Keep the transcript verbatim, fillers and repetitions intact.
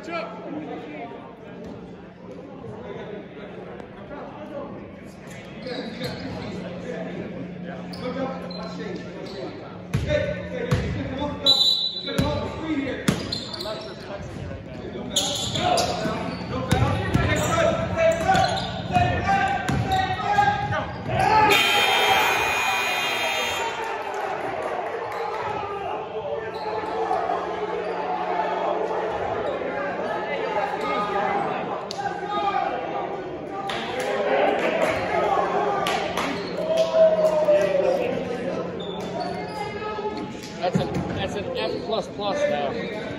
Catch up. That's an that's an M plus plus now.